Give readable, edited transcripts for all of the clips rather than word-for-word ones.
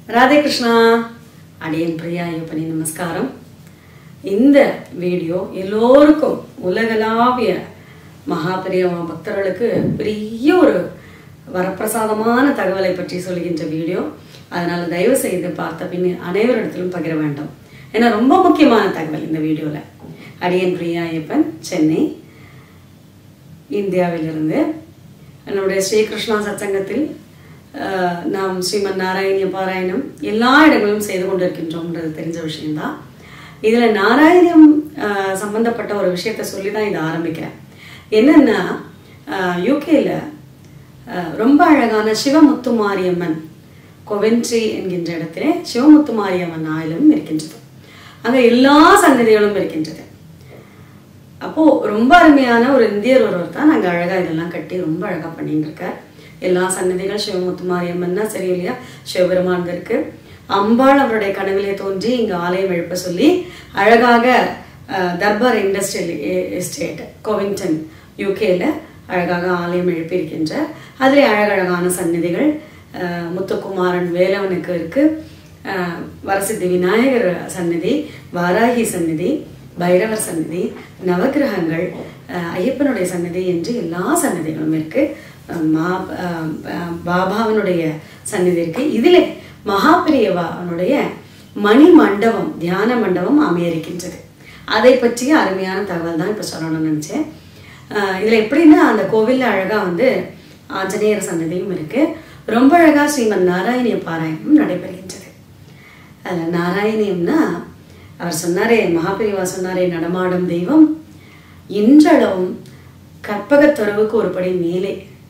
ராதே கிருஷ்ணா. அடியன் பிரியா ஐயப்பனி நமஸ்காரம். இந்த வீடியோ எல்லோருக்கும் உலகளாவிய மகாபிரியவா பக்தர்களுக்கு பெரிய ஒரு வரப்பிரசாதமான தகவலை பற்றி சொல்கின்ற வீடியோ. அதனால தயவு செய்து பார்த்த பின் அனைவரிடத்திலும் பகிர வேண்டும். ஏன்னா ரொம்ப முக்கியமான தகவல் இந்த வீடியோல. அடியன் பிரியா ஐயப்பன், சென்னை, இந்தியாவிலிருந்து. என்னுடைய ஸ்ரீகிருஷ்ணா சத்சங்கத்தில் நாம் ஸ்ரீமன் நாராயணிய பாராயணம் எல்லா இடங்களிலும் செய்து கொண்டிருக்கின்றோம்ன்றது தெரிஞ்ச விஷயம்தான். இதுல நாராயணியம் சம்பந்தப்பட்ட ஒரு விஷயத்த சொல்லிதான் இதை ஆரம்பிக்கிறேன். என்னன்னா, யூகேல ரொம்ப அழகான சிவமுத்து மாரியம்மன் கொவென்ட்ரி என்கின்ற இடத்திலே சிவமுத்து மாரியம்மன் ஆலயம் இருக்கின்றது. அங்க எல்லா சன்னதிகளும் இருக்கின்றது. அப்போ ரொம்ப அருமையான ஒரு இந்தியர் ஒருவர் தான் அங்க அழகா இதெல்லாம் கட்டி ரொம்ப அழகா பண்ணிட்டு இருக்கார். எல்லா சன்னதிகள் சிவமுத்து மாரியம்மன் தான், சரி இல்லையா? சிவபெருமான் இருக்கு. அம்பாள் அவருடைய கனவிலே தோன்றி இங்க ஆலயம் எழுப்ப சொல்லி அழகாக தர்பார் இண்டஸ்ட்ரியல் எஸ்டேட் கோவிங்டன் யூகேல அழகாக ஆலயம் எழுப்பியிருக்கின்ற அதிலே அழகழகான சன்னதிகள். முத்துக்குமாரன் வேலவனுக்கு இருக்கு, வரசித்தி விநாயகர் சன்னதி, வாராகி சன்னதி, பைரவர் சன்னதி, நவகிரகங்கள், ஐயப்பனுடைய சன்னதி என்று எல்லா சன்னதிகளும் இருக்கு. பாபாவனுடைய சன்னதி இருக்கு. இதிலே மகாபிரியவானுடைய மணி மண்டபம், தியான மண்டபம் அமையிருக்கின்றது. அதை பற்றிய அருமையான தகவல் தான் இப்ப சொல்லணும்னு நினைச்சேன். இதுல எப்படின்னா, அந்த கோவில்ல அழகா ஆஞ்சநேயர் சன்னதியும் இருக்கு. ரொம்ப அழகா ஸ்ரீமன் நாராயணிய பாராயணம் நடைபெறுகின்றது. அதுல நாராயணியம்னா, அவர் சொன்னாரே, மகாபிரிவா சொன்னாரே, நடமாடும் தெய்வம் இன்றளவும் கற்பகத்தொரவுக்கு ஒரு படி மேலே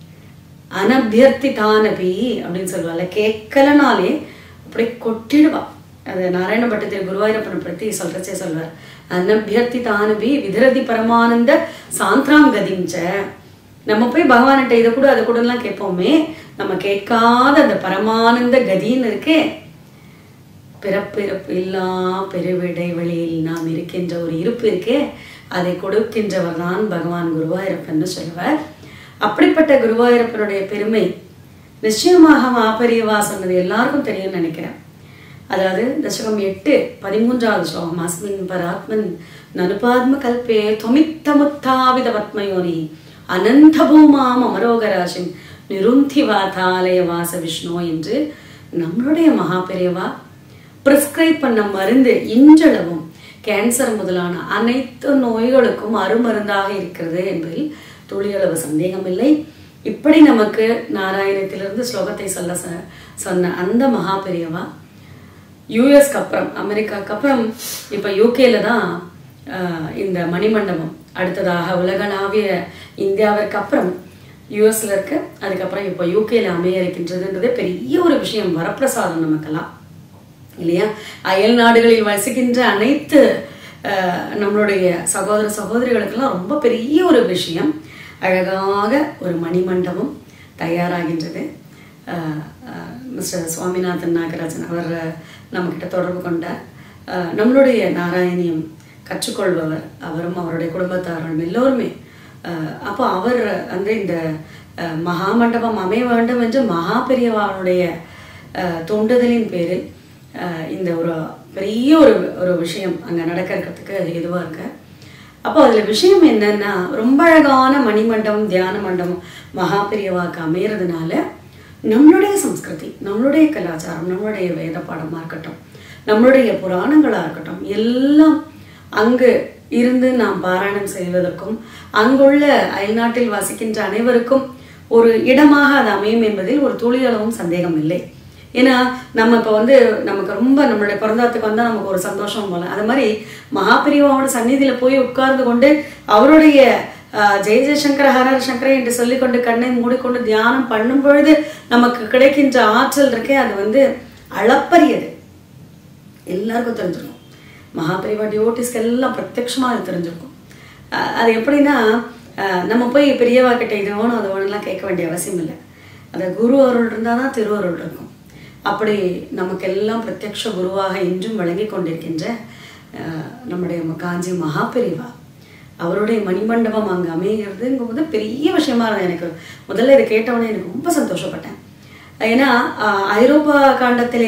அனபியர்த்தி தானபி அப்படின்னு சொல்லுவாள். கேட்கலனாலே அப்படியே கொட்டிடுவா. அது நாராயண பட்டத்தில் குருவாயூரப்பனை பற்றி சொல்றச்சே சொல்வார். அனபியர்த்தி தானபி விதிரதி பரமானந்த சாந்திராம் கதிஞ்ச. நம்ம போய் பகவான்கிட்ட இதை கூட அதை கூட எல்லாம் கேட்போமே, நம்ம கேட்காத அந்த பரமானந்த கதின்னு இருக்கே, பிறப்பிறப்பு இல்லா பெருவிடைவெளியில் நாம் இருக்கின்ற ஒரு இருப்பு இருக்கே, அதை கொடுக்கின்றவர் தான் பகவான் குருவாயூரப்பன் சொல்லுவார். அப்படிப்பட்ட குருவாயூரப்பனுடைய பெருமை நிச்சயமாக மாபரியவா சொன்னது எல்லாருக்கும் தெரியும்னு நினைக்கிறேன். அதாவது தசகம் 8:13 ஸ்லோகம், அஸ்மின் பராத்மன் நனுபாத்ம கல்பே தொமித்த முத்தாவித பத்மயோனி அனந்த பூமாம் அமரோகராசின் நிருந்தி வாதாலய வாச விஷ்ணு என்று நம்மளுடைய மகாபெரியவா பிரிஸ்கிரைப் பண்ண மருந்து இன்றளவும் கேன்சர் முதலான அனைத்து நோய்களுக்கும் அருமருந்தாக இருக்கிறது என்பதில் துளியளவு சந்தேகம் இல்லை. இப்படி நமக்கு நாராயணத்திலிருந்து ஸ்லோகத்தை சொன்ன அந்த மகாபெரியவா யூஎஸ்க்கு அப்புறம், அமெரிக்காவுக்கு அப்புறம் இப்ப யூகேல தான் இந்த மணிமண்டபம் அடுத்ததாக உலகளாவிய இந்தியாவிற்கு அப்புறம் யூஎஸ்ல இருக்கு. அதுக்கப்புறம் இப்ப யூகேல அமைய இருக்கின்றதுன்றதே பெரிய ஒரு விஷயம், வரப்பிரசாதம் நமக்கெல்லாம் இல்லையா? அயல் நாடுகளில் வசிக்கின்ற அனைத்து நம்மளுடைய சகோதர சகோதரிகளுக்கெல்லாம் ரொம்ப பெரிய ஒரு விஷயம். அழகாக ஒரு மணிமண்டபம் தயாராகின்றது. மிஸ்டர் சுவாமிநாதன் நாகராஜன் அவர் நம்மக்கிட்ட தொடர்பு கொண்டார். நம்மளுடைய நாராயணியம் கற்றுக்கொள்பவர் அவரும் அவருடைய குடும்பத்தாரும் எல்லோருமே. அப்போ அவர் இந்த மகாமண்டபம் அமைய வேண்டும் என்று மகாபெரியவானுடைய தூண்டுதலின் பேரில் இந்த ஒரு பெரிய ஒரு விஷயம் அங்க நடக்கிறதுக்கு எதுவா இருக்கு. அப்போ அதுல விஷயம் என்னன்னா, ரொம்ப அழகான மணிமண்டபம், தியான மண்டபம் மகாபெரியவாக்கு அமையறதுனால நம்மளுடைய சம்ஸ்கிருதி, நம்மளுடைய கலாச்சாரம், நம்மளுடைய வேத பாடமா இருக்கட்டும், நம்மளுடைய புராணங்களா இருக்கட்டும், எல்லாம் அங்கு இருந்து நாம் பாராயணம் செய்வதற்கும் அங்குள்ள அயல்நாட்டில் வசிக்கின்ற அனைவருக்கும் ஒரு இடமாக அது அமையும் என்பதில் ஒரு துளியளவும் சந்தேகம் இல்லை. ஏன்னா நம்ம இப்ப நமக்கு ரொம்ப நம்மளுடைய பிறந்தாத்துக்கு வந்தா நமக்கு ஒரு சந்தோஷம் போல, அது மாதிரி மகாபெரியவாவோட சந்நிதியில போய் உட்கார்ந்து கொண்டு அவருடைய ஜெய ஜெயசங்கர ஹரஹர சங்கர என்று சொல்லிக்கொண்டு கண்ணை மூடிக்கொண்டு தியானம் பண்ணும் பொழுது நமக்கு கிடைக்கின்ற ஆற்றல் இருக்கே, அது அளப்பரியது. எல்லாருக்கும் தெரிஞ்சிருக்கும். மகாபெரியவா டிவோட்டிஸ்க்கு எல்லாம் பிரத்யட்சமா அது தெரிஞ்சிருக்கும். அது எப்படின்னா, நம்ம போய் பெரியவா கிட்ட இது வேணும் அது வேணும்லாம் கேட்க வேண்டிய அவசியம் இல்லை. அது குரு அருள் இருந்தாதான் திருவருள் இருக்கும். அப்படி நமக்கெல்லாம் பிரத்யக்ஷ குருவாக இன்றும் வழங்கி கொண்டிருக்கின்ற நம்முடைய காஞ்சி மகாபெரியவா அவருடைய மணிமண்டபம் அங்கே அமைகிறதுங்கும்போது பெரிய விஷயமா இருந்தது. எனக்கு முதல்ல இதை கேட்டவுடனே எனக்கு ரொம்ப சந்தோஷப்பட்டேன். ஏன்னா ஐரோப்பா காண்டத்திலே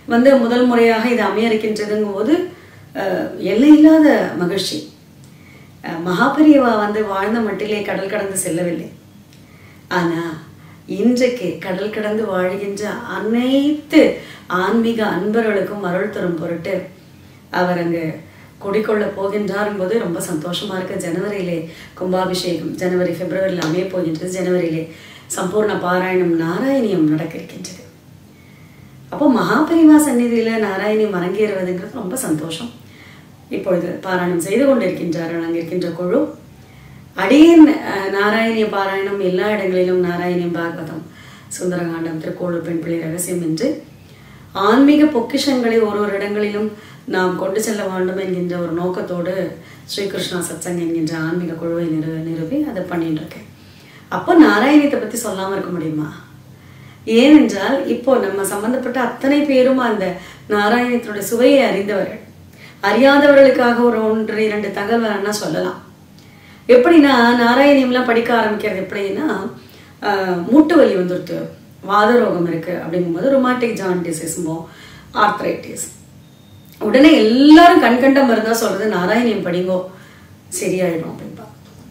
முதல் முறையாக இது அமைய இருக்கின்றதுங்கும் போது எல்லையில்லாத மகிழ்ச்சி. மகாபெரியவா வாழ்ந்த மட்டிலே கடல் கடந்து செல்லவில்லை. ஆனால் இன்றைக்கு கடல் கடந்து வாழ்கின்ற அனைத்து ஆன்மீக அன்பர்களுக்கும் அருள் தரும் பொருட்டு அவர் அங்கே குடிக்கொள்ள போகின்றார் போது ரொம்ப சந்தோஷமா இருக்கு. ஜனவரியிலே கும்பாபிஷேகம், ஜனவரி பிப்ரவரியில் அமைய போகின்றது. ஜனவரியிலே சம்பூர்ண பாராயணம் நாராயணியம் நடக்க இருக்கின்றது. அப்போ மகாபெரிவா சந்நிதியில நாராயணியம் அரங்கேறுவதுங்கிறது ரொம்ப சந்தோஷம். இப்பொழுது பாராயணம் செய்து கொண்டிருக்கின்றார்கள் அங்கே இருக்கின்ற குழு. அடியேன் நாராயணிய பாராயணம் எல்லா இடங்களிலும் நாராயணியம், பாகவதம், சுந்தரகாண்டம், திருக்கோளூர் பெண் பிள்ளை ரகசியம் என்று ஆன்மீக பொக்கிஷங்களை ஒரு இடங்களிலும் நாம் கொண்டு செல்ல வேண்டும் என்கின்ற ஒரு நோக்கத்தோடு ஸ்ரீகிருஷ்ணா சத்சங் என்கின்ற ஆன்மீக குழுவை நிறுவி அதை பண்ணிட்டு இருக்கேன். அப்போ நாராயணியத்தை பற்றி சொல்லாமல் இருக்க முடியுமா? ஏனென்றால் இப்போ நம்ம சம்பந்தப்பட்ட அத்தனை பேரும் அந்த நாராயணத்தினுடைய சுவையை அறிந்தவர்கள். அறியாதவர்களுக்காக ஒரு 1-2 தகவல் வேணா சொல்லலாம். எப்படின்னா நாராயணியம்லாம் படிக்க ஆரம்பிக்கிறது எப்படின்னா, மூட்டு வலி வந்துடுது, வாதரோகம் இருக்கு அப்படிங்கும்போது ரொமாட்டிக் ஜாயிண்ட் டிசீஸுமோ ஆர்த்ரைட்டிஸ், உடனே எல்லாரும் கண்கண்ட மருந்தா சொல்றது நாராயணியம் படிங்கோ சரியாயிடும் அப்படின்பா.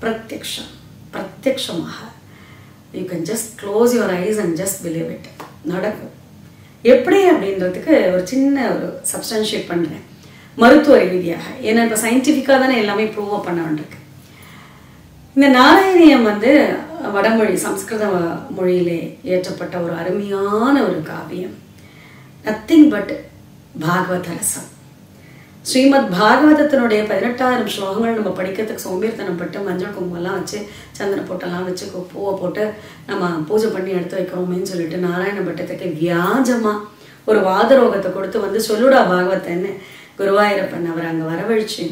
பிரத்யக்ஷமாக you can just close your eyes and just believe it. நடக்கும். எப்படி அப்படின்றதுக்கு ஒரு சின்ன ஒரு சப்ஸ்டான்ஷியேட் பண்றேன் மருத்துவ ரீதியாக. ஏன்னா இப்போ சயின்டிஃபிக்காக தானே எல்லாமே ப்ரூவ் பண்ண வேண்டியிருக்கு. இந்த நாராயணியம் வடமொழி சம்ஸ்கிருத மொழியிலே இயற்றப்பட்ட ஒரு அருமையான ஒரு காவியம். நத்திங் பட் பாகவத ரசம். ஸ்ரீமத் பாகவதத்தினுடைய 18,000 ஸ்லோகங்கள் நம்ம படிக்கிறதுக்கு சோம்பேறித்தனம் பட்டு மஞ்சள் குங்குமம்லாம் வச்சு சந்தன போட்டெல்லாம் வச்சு பூவை போட்டு நம்ம பூஜை பண்ணி எடுத்து வைக்கிறோமேன்னு சொல்லிட்டு நாராயண பட்டத்துக்கு வியாஜமா ஒரு வாதரோகத்தை கொடுத்து சொல்லுடா பாகவத்தன்னு குருவாயூரப்பன் அவர் அங்கே வரவழைச்சு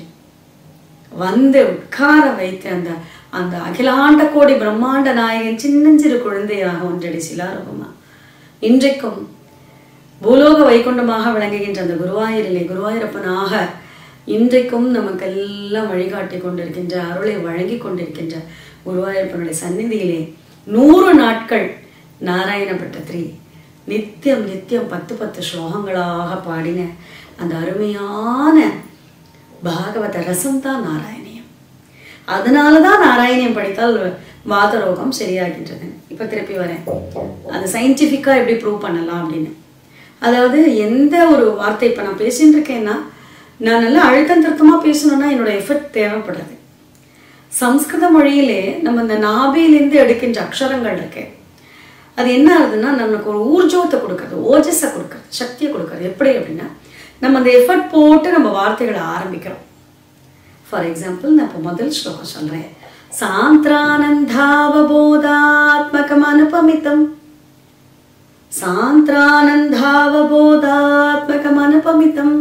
உட்கார வைத்து அந்த அந்த அகிலாண்ட கோடி பிரம்மாண்ட நாயகன் சின்னஞ்சிறு குழந்தையாக ஒன்றடி சிலாரூபமா இன்றைக்கும் பூலோக வைகுண்டமாக விளங்குகின்ற அந்த குருவாயூரப்பனாக இன்றைக்கும் நமக்கெல்லாம் வழிகாட்டி கொண்டிருக்கின்ற, அருளை வழங்கி கொண்டிருக்கின்ற குருவாயூரப்பனுடைய சந்நிதியிலே 100 நாட்கள் நாராயண பட்டத்திரி நித்தியம் 10 ஸ்லோகங்களாக பாடின அந்த அருமையான பாகவத ரசம் தான் நாராயணியம். அதனாலதான் நாராயணியம் படித்தால் வாதரோகம் சரியாகின்றது. இப்ப திருப்பி வரேன், அது சயின்டிபிக்கா எப்படி ப்ரூவ் பண்ணலாம் அப்படின்னு. அதாவது எந்த ஒரு வார்த்தை இப்ப நான் பேசிட்டு இருக்கேன்னா, நான் நல்லா அழுத்தம் திருத்தமா பேசணும்னா என்னோட எஃபர்ட் தேவைப்படுறது. சம்ஸ்கிருத மொழியிலே நம்ம இந்த நாபிலிருந்து எடுக்கின்ற அக்ஷரங்கள் இருக்கு, அது என்ன ஆகுதுன்னா நமக்கு ஒரு ஊர்ஜோத்தை கொடுக்கறது, ஓஜஸை கொடுக்கறது, சக்தியை கொடுக்கறது. எப்படி அப்படின்னா நம்ம அந்த எஃபர்ட் போட்டு நம்ம வார்த்தைகளை ஆரம்பிக்கிறோம். ஃபார் எக்ஸாம்பிள் நான் இப்போ முதல் ஸ்லோகம் சொல்றேன். சாந்திரானந்தாவபோதாத்மகம் அனுபமிதம், சாந்திரானந்தாவபோதாத்மகம் அனுபமிதம்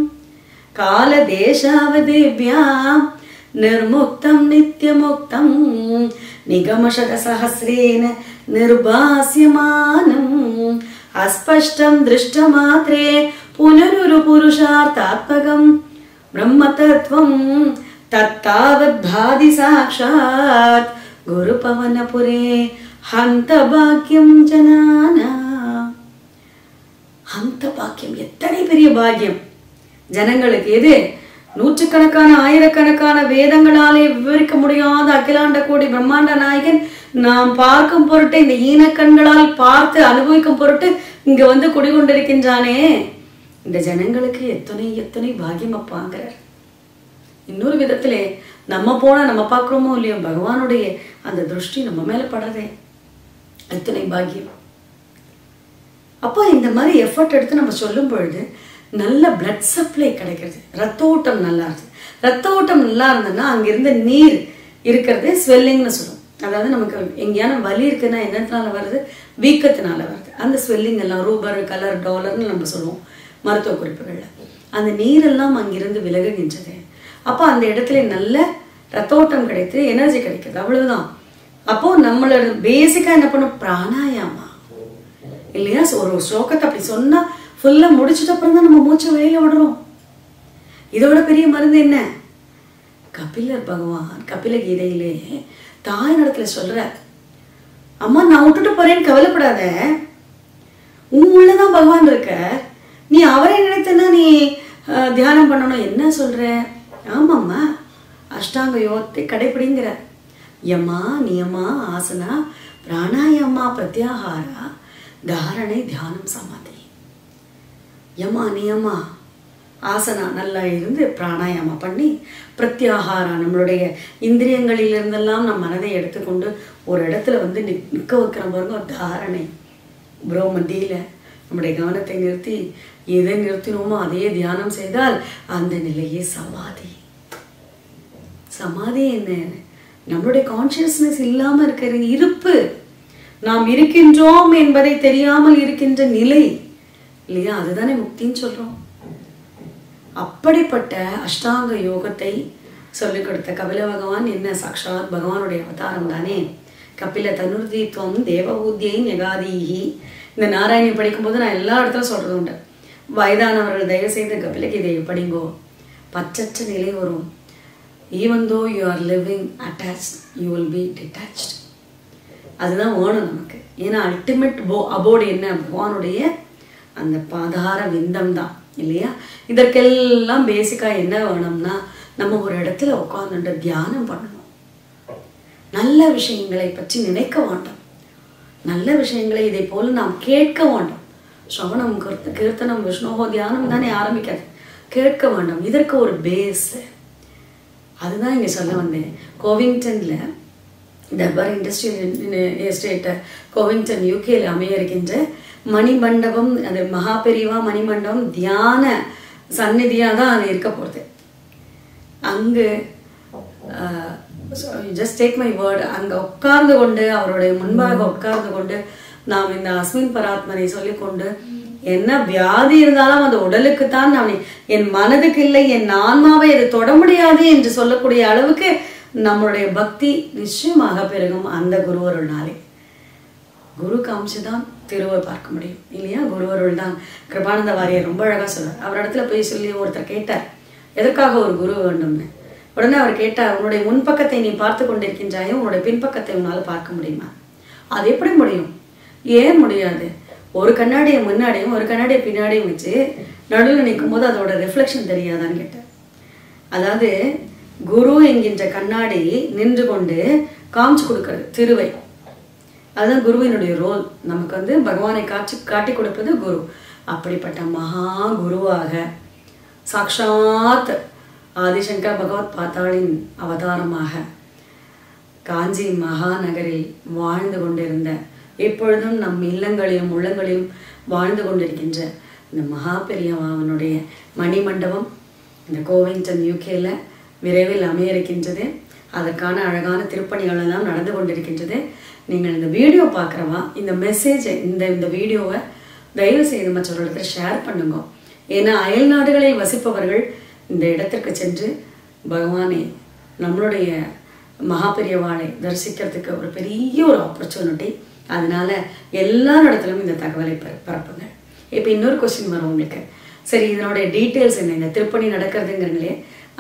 காலதேசாவதேவ்யாம் நிர்முக்தம் நித்யமுக்தம் நிகமசத சஹஸ்ரேன நிர்பாஸ்யமானம் அஸ்பஷ்டம் திருஷ்டமாத்ரே புனருரு புருஷார்த்தாத்மகம் பிரம்மதத்வம் தத்தாவத் பாதி சாக்ஷாத் குரு பவனபுரே ஹந்த பாக்கியம் ஜனானா. ஹந்த பாக்கியம் எத்தனை பெரிய பாக்கியம் ஜனங்களுக்கு. எது நூற்றுக்கணக்கான ஆயிரக்கணக்கான வேதங்களாலே விவரிக்க முடியாத அகிலாண்ட கோடி பிரம்மாண்ட நாயகன் நாம் பார்க்கும் பொருட்டு, இந்த ஈனக்கண்களால் பார்த்து அனுபவிக்கும் பொருட்டு இங்க குடிகொண்டிருக்கின்றானே, இந்த ஜனங்களுக்கு எத்தனை எத்தனை பாக்கியம் அப்பாங்கிறார். இன்னொரு விதத்திலே நம்ம போனா நம்ம பார்க்கிறோமோ இல்லையோ பகவானுடைய அந்த திருஷ்டி நம்ம மேல படுறதே எத்தனை பாக்கியம். அப்போ இந்த மாதிரி எஃபர்ட் எடுத்து நம்ம சொல்லும் பொழுது நல்ல பிளட் சப்ளை கிடைக்கிறது, ரத்த ஓட்டம் நல்லா இருக்கு. ரத்த ஓட்டம் நல்லா இருந்ததுன்னா அங்கிருந்த நீர் இருக்கிறது ஸ்வெல்லிங்னு சொல்லுவோம். அதாவது நமக்கு எங்கேயான வலி இருக்குன்னா என்னத்தினால வருது, வீக்கத்தினால வருது. அந்த ஸ்வெல்லிங் எல்லாம் ரூபர், கலர், டாலர்னு நம்ம சொல்லுவோம் மருத்துவ குறிப்புகள்ல. அந்த நீரெல்லாம் அங்கிருந்து விலகுகின்றது. அப்போ அந்த இடத்துல நல்ல ரத்த ஓட்டம் கிடைத்து எனர்ஜி கிடைக்குது, அவ்வளவுதான். அப்போ நம்மளோட பேசிக்கா என்ன பண்ணும், பிராணாயாமா இல்லையா. ஒரு ஸ்லோகத்தை அப்படி சொன்னா ஃபுல்லா முடிச்சுட்டு அப்புறம் தான் நம்ம மூச்சை வெளியில விடுறோம். இதோட பெரிய மருந்து என்ன, கபிலர் பகவான் கபில கீதையிலே தாய் இடத்துல சொல்ற, அம்மா நான் விட்டுட்டு போறேன்னு கவலைப்படாத, உன் உள்ளதான் பகவான் இருக்க, நீ அவரை நினைத்தனா நீ தியானம் பண்ணணும். என்ன சொல்ற? ஆமாம்மா, அஷ்டாங்க யோகத்தை கடைபிடிங்கிற. யமா நியமா ஆசனா பிராணாயாமா பிரத்யாகாரா தாரணை தியானம் சமாதி. யமா நியமா ஆசனா நல்லா இருந்து பிராணாயாமா பண்ணி, பிரத்யாகாரா நம்மளுடைய இந்திரியங்களிலிருந்தெல்லாம் நம் மனதை எடுத்துக்கொண்டு ஒரு இடத்துல வந்து நிற்க வைக்கிற பாருங்க தாரணை. ப்ரோ மத்தியில நம்முடைய கவனத்தை நிறுத்தி எதை நிறுத்தினோமோ அதையே தியானம் செய்தால் அந்த நிலையே சமாதி. சமாதி என்ன? நம்மளுடைய கான்சியஸ்னஸ் இல்லாம இருக்கிற இருப்பு, நாம் இருக்கின்றோம் என்பதை தெரியாமல் இருக்கின்ற நிலை இல்லையா? அதுதானே முக்தின்னு சொல்றோம். அப்படிப்பட்ட அஷ்டாங்க யோகத்தை சொல்லிக் கொடுத்த கபில பகவான் என்ன சாட்சாத் பகவானுடைய அவதாரம் தானே. கபில தனுர்தீத்வம் தேவபூத்தியை நெகாதீஹி. இந்த நாராயணி படிக்கும்போது நான் எல்லா இடத்துல சொல்றது உண்டு, வயதானவர்கள் தயவு செய்து கபில கீதையை படிங்கோ, பற்றற்ற நிலை வரும். Even though you are living attached, you will be detached. அதுதான் வேணும் நமக்கு. ஏன்னா அல்டிமேட் அபோர்டு என்ன? பகவானுடைய அந்த பாதார விந்தம் தான் இல்லையா? இதற்கெல்லாம் பேசிக்காக என்ன வேணும்னா, நம்ம ஒரு இடத்துல உட்கார்ந்துட்டு தியானம் பண்ணணும். நல்ல விஷயங்களை பற்றி நினைக்க வேண்டாம், நல்ல விஷயங்களை இதை போல நாம் கேட்க வேண்டாம். ஸ்ரவணம் கீர்த்தனம் விஷ்ணுவோ தியானம் தானே ஆரம்பிக்காது, கேட்க வேண்டாம். இதற்கு ஒரு பேஸ், அதுதான் இங்கே சொல்ல வந்தேன். கோவிங்டன்ல தர்பார் இண்டஸ்ட்ரியல் எஸ்டேட் கோவிங்டன் யூகேல அமைய இருக்கின்ற மணிமண்டபம், அது மகாபெரிவா மணிமண்டபம் தியான சந்நிதியாக தான் அது இருக்க போகிறது. அங்கு ஜஸ்ட் டேக் மை வேர்டு, அங்கே உட்கார்ந்து கொண்டு அவருடைய முன்பாக உட்கார்ந்து கொண்டு நாம் இந்த அஸ்மின் பராத்மனை சொல்லிக்கொண்டு, என்ன வியாதி இருந்தாலும் அந்த உடலுக்கு தான், நான் என் மனதுக்கு இல்லை, என் ஆன்மாவை அது தொட முடியாது என்று சொல்லக்கூடிய அளவுக்கு நம்மளுடைய பக்தி நிச்சயமாக பெருகும். அந்த குருவருள் நாளே குரு காமிச்சு தான் திருவை பார்க்க முடியும் இல்லையா? குருவருள் தான். கிருபானந்த வாரியர் ரொம்ப அழகா சொல்றார். அவர் இடத்துல போய் சொல்லி ஒருத்தர் கேட்டார், எதற்காக ஒரு குரு வேண்டும்னு. உடனே அவர் கேட்டார், உன்னுடைய முன்பக்கத்தை நீ பார்த்து கொண்டிருக்கின்றாயோ, உன்னுடைய பின்பக்கத்தை உன்னால் பார்க்க முடியுமா? அது எப்படி முடியும்? ஏன் முடியாது? ஒரு கண்ணாடியை முன்னாடியும் ஒரு கண்ணாடியை பின்னாடியும் வச்சு நடுவில் நிற்கும் போது அதோட ரிஃப்ளெக்ஷன் தெரியாதான்னு கேட்டார். அதாவது குரு என்கின்ற கண்ணாடி நின்று கொண்டு காமிச்சு கொடுக்கறது திருவை, அதுதான் குருவினுடைய ரோல். நமக்கு வந்து பகவானை காட்டி கொடுப்பது குரு. அப்படிப்பட்ட மகா குருவாக சாக்ஷாத் ஆதிசங்கர் பகவத் பாத்தாளின் அவதாரமாக காஞ்சி மகாநகரில் வாழ்ந்து கொண்டிருந்த, எப்பொழுதும் நம் இல்லங்களையும் உள்ளங்களையும் வாழ்ந்து கொண்டிருக்கின்ற இந்த மகா பெரியவாவனுடைய மணிமண்டபம் இந்த கோவிங்டன் யூகேல விரைவில் அமைய இருக்கின்றது. அதற்கான அழகான திருப்பணிகள் எல்லாம் நடந்து கொண்டிருக்கின்றது. நீங்கள் இந்த வீடியோ பார்க்குறவா இந்த மெசேஜை, இந்த வீடியோவை தயவு செய்து மற்றவர்களிடத்தில் ஷேர் பண்ணுங்க. ஏன்னா அயல் நாடுகளில் வசிப்பவர்கள் இந்த இடத்திற்கு சென்று பகவானை, நம்மளுடைய மகாபெரியவாளை தரிசிக்கிறதுக்கு ஒரு பெரிய ஒரு ஆப்பர்ச்சுனிட்டி. அதனால எல்லா இடத்துலையும் இந்த தகவலை பரப்புங்க. இப்போ இன்னொரு கொஸ்டின் வரும் உங்களுக்கு, சரி இதனுடைய டீட்டெயில்ஸ் என்ன? இந்த திருப்பணி நடக்கிறதுங்கிறங்களே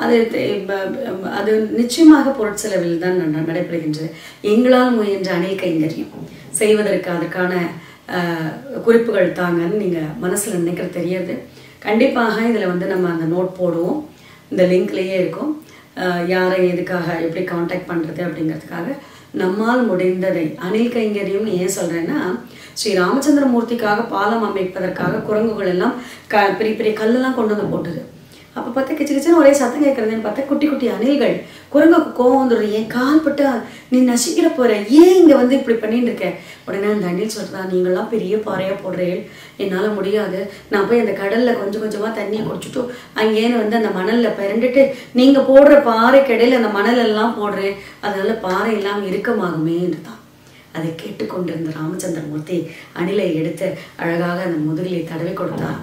அது நிச்சயமாக பொருட்செலவில் தான் நடைபெறுகின்றது. எங்களால் முயன்ற அணில் கைங்கரியம் செய்வதற்கு அதற்கான குறிப்புகள் தாங்கன்னு நீங்கள் மனசில் நினைக்கிறது தெரியாது. கண்டிப்பாக இதில் வந்து நம்ம அந்த நோட் போடுவோம், இந்த லிங்க்லேயே இருக்கும். யாரை எதுக்காக எப்படி காண்டாக்ட் பண்ணுறது அப்படிங்கிறதுக்காக நம்மால் முடிந்ததை அணில் கைங்கரியம்னு ஏன் சொல்கிறேன்னா, ஸ்ரீ ராமச்சந்திரமூர்த்திக்காக பாலம் அமைப்பதற்காக குரங்குகள் எல்லாம் பெரிய பெரிய கல்லெல்லாம் கொண்டு வந்து போட்டுது. அப்போ பார்த்தா கிச்சு கிச்சுன்னு ஒரே சத்தம் கேட்குறதுன்னு பார்த்தா குட்டி குட்டி அணில்கள். குரங்குக்கு கோவம் வந்துடுது, ஏன் கால் பட்டு நீ நசிக்கிற போகிற, ஏன் இங்கே வந்து இப்படி பண்ணிட்டு இருக்க? உடனே அந்த அணில் சொல்கிறா, நீங்களாம் பெரிய பாறையாக போடுறேன், என்னால் முடியாது, நான் போய் அந்த கடலில் கொஞ்சம் கொஞ்சமாக தண்ணியை குடிச்சுட்டு அங்கேன்னு வந்து அந்த மணலில் பிறண்டுட்டு நீங்கள் போடுற பாறைக்கு இடையில அந்த மணலெல்லாம் போடுறேன், அதனால பாறை எல்லாம் இறுக்கமாகுமே என்று தான். அதை கேட்டுக்கொண்டிருந்த ராமச்சந்திரமூர்த்தி அணிலை எடுத்து அழகாக அந்த முதுகிலை தடவி கொடுத்தார்.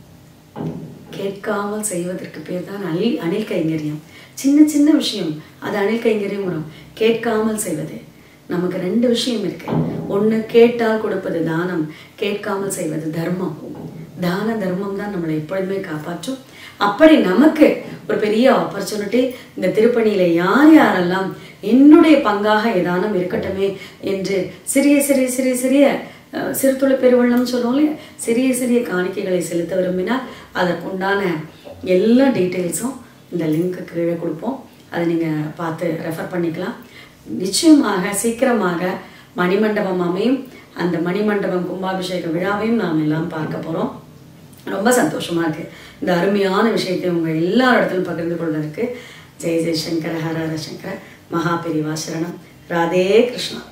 கேட்காமல் செய்வதற்கு பேர் தான் அணில் கைங்கரியம். சின்ன சின்ன விஷயம் அது அணில் கைங்கரியம் வரும். கேட்காமல் செய்வது, நமக்கு ரெண்டு விஷயம் இருக்கு. ஒன்று கேட்டால் கொடுப்பது தானம், கேட்காமல் செய்வது தர்மம். தான தர்மம் தான் நம்மளை எப்பொழுதுமே காப்பாற்றும். அப்படி நமக்கு ஒரு பெரிய ஆப்பர்ச்சுனிட்டி. இந்த திருப்பணியில யார் யாரெல்லாம் என்னுடைய பங்காக ஏதானும் இருக்கட்டுமே என்று சிறிய சிறிய சிறிய சிறிய சிறுதுளி பெருவெள்ளம்னு சொல்லுவோம் இல்லையா, சிறிய சிறிய காணிக்கைகளை செலுத்த விரும்பினால் அதற்குண்டான எல்லா டீட்டெயில்ஸும் இந்த லிங்க்கு கீழே கொடுப்போம். அதை நீங்கள் பார்த்து ரெஃபர் பண்ணிக்கலாம். நிச்சயமாக சீக்கிரமாக மணிமண்டபம் அமையும். அந்த மணிமண்டபம் கும்பாபிஷேக விழாவையும் நாம் எல்லாம் பார்க்க போகிறோம். ரொம்ப சந்தோஷமாக இருக்குது. இந்த அருமையான விஷயத்தை உங்கள் எல்லாரிடத்திலும் பகிர்ந்து கொள்வதற்கு. ஜெய் ஜெய் சங்கர ஹர ஹர சங்கர. மகா பெரிவா சரணம். ராதே கிருஷ்ணா.